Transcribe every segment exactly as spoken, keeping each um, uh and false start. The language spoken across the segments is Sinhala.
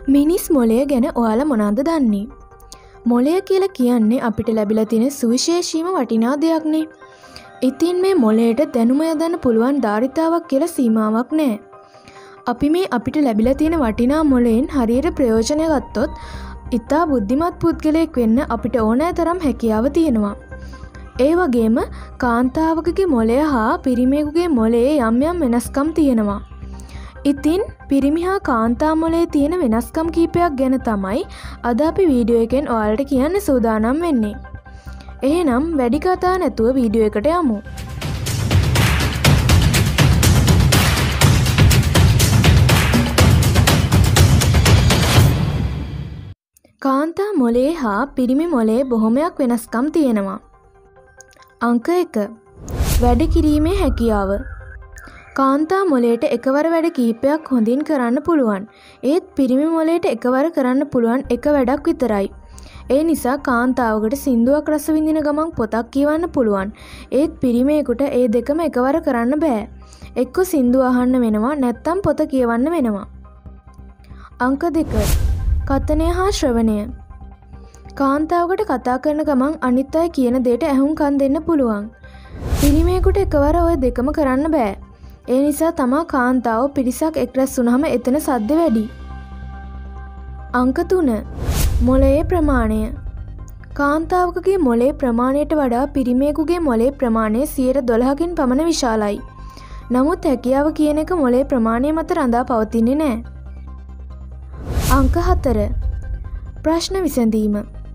මිනිස් මොලය ගැන ඔයාලා මොනවද දන්නේ? මොලය කියලා කියන්නේ අපිට ලැබිලා තියෙන සුවිශේෂීම වටිනා දෙයක්නේ. ඉතින් මේ මොලයට දැනුම යොදන්න පුළුවන් ධාරිතාවක් කියලා සීමාවක් නැහැ. අපි මේ අපිට ලැබිලා තියෙන වටිනා මොලයෙන් හරියට ප්‍රයෝජනය ගත්තොත් ඉතා බුද්ධිමත් පුද්ගලයෙක් වෙන්න අපිට ඕනෑ තරම් හැකියාව තියෙනවා. ඒ වගේම කාන්තාවකගේ මොලය හා පිරිමියෙකුගේ මොලයේ යම් යම් වෙනස්කම් තියෙනවා. ඉතින් පිරිමි හා කාන්තා මොලයේ තියෙන වෙනස්කම් කීපයක් ගැන තමයි අද අපි වීඩියෝ එකෙන් ඔයාලට කියන්න සූදානම් වෙන්නේ. එහෙනම් වැඩි කතා නැතුව වීඩියෝ එකට යමු. කාන්තා මොලයේ හා පිරිමි මොලයේ බොහොමයක් වෙනස්කම් තියෙනවා. අංක එක. වැඩ කිරීමේ හැකියාව. කාන්තා මොලයට එකවර වැඩ කීපයක් හොඳින් කරන්න පුළුවන්. ඒත් පිරිමි මොලයට එකවර කරන්න පුළුවන් එක වැඩක් විතරයි. ඒ නිසා කාන්තාවකට සින්දුවක් රස විඳින ගමන් පොතක් කියවන්න පුළුවන්. ඒත් පිරිමියෙකුට ඒ දෙකම එකවර කරන්න බෑ. එක්ක සින්දුව අහන්න වෙනවා නැත්නම් පොත කියවන්න වෙනවා. අංක දෙක. කථනය හා ශ්‍රවණය. කාන්තාවකට කතා කරන ගමන් අනිත් අය කියන දේට ඇහුම්කන් දෙන්න පුළුවන්. පිරිමියෙකුට එකවර ওই දෙකම කරන්න බෑ. ඒ නිසා තමා කාන්තාව පිරිසක් එක්රැස් වුණාම එතන සද්ද වැඩි. අංක තුන. මොලයේ ප්‍රමාණය. කාන්තාවකගේ මොලේ ප්‍රමාණයට වඩා පිරිමියෙකුගේ මොලේ ප්‍රමාණය සියයට දොළහකින් පමණ විශාලයි. නමුත් හැකියාව කියන එක මොලේ ප්‍රමාණය මත රඳා පවතින්නේ නැහැ. අංක හතර. ප්‍රශ්න විසඳීම.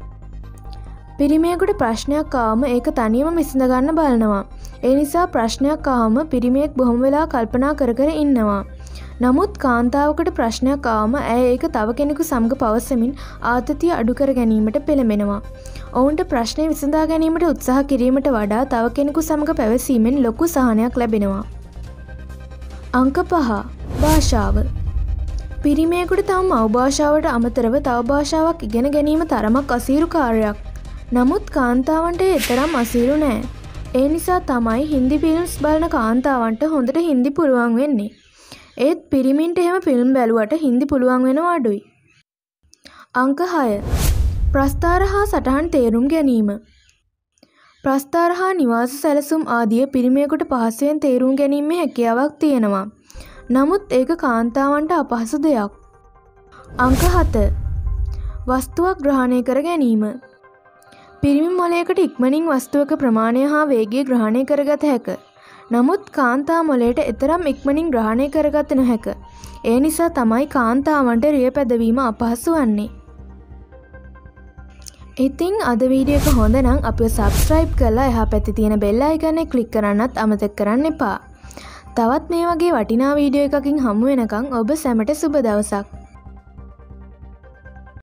පිරිමියෙකුට ප්‍රශ්නයක් ආවම ඒක තනියම විසඳ ගන්න බලනවා. ඒ නිසා ප්‍රශ්නයක් ආවම පිරිමියෙක් බොහොම වෙලා කල්පනා කර කර ඉන්නවා. නමුත් කාන්තාවකට ප්‍රශ්නයක් ආවම ඇය ඒක තව කෙනෙකු සමග පවසමින් ආතතිය අඩු කර ගැනීමට පෙළඹෙනවා. ඔවුන්ට ප්‍රශ්නේ විසඳා ගැනීමට උත්සාහ කිරීමට වඩා තව කෙනෙකු සමග පැවසීමෙන් ලොකු සහනයක් ලැබෙනවා. අංක පහ. භාෂාව. පිරිමියෙකුට තම මව් භාෂාවට අමතරව තව භාෂාවක් ඉගෙන ගැනීම තරමක් අසීරු කාර්යයක්. නමුත් කාන්තාවන්ට ඒ තරම් අසීරු නෑ. ඒ නිසා තමයි හින්දි ෆිල්ම්ස් බලන කාන්තාවන්ට හොඳට හින්දි පුළුවන් වෙන්නේ. ඒත් පිරිමින්ට එහෙම ෆිල්ම් බැලුවට හින්දි පුළුවන් වෙනව අඩුයි. අංක හය. ප්‍රස්ථාර හා සටහන් තේරුම් ගැනීම. ප්‍රස්ථාර හා නිවාස සැලසුම් ආදිය පිරිමියෙකුට පහසුවෙන් තේරුම් ගැනීමේ හැකියාවක් තියෙනවා. නමුත් ඒක කාන්තාවන්ට අපහසු දෙයක්. අංක හත. වස්තුවක් ග්‍රහණය කර ගැනීම. පිරිමි මොලයකට ඉක්මනින් වස්තුවක ප්‍රමාණය හා වේගය ග්‍රහණය කරගත හැක. නමුත් කාන්තා මොලයට එතරම් ඉක්මනින් ග්‍රහණය කරගත නොහැක. ඒ නිසා තමයි කාන්තාවන්ට රිය පැදවීම අපහසු වන්නේ. ඉතින් අද වීඩියෝ එක හොඳ නම් අපිව සබ්ස්ක්‍රයිබ් කරලා එහා පැත්තේ තියෙන බෙල් අයිකන් එක ක්ලික් කරන්නත් අමතක කරන්න එපා. තවත් මේ වගේ වටිනා වීඩියෝ එකකින් හමු වෙනකන් ඔබ සැමට සුබ දවසක්.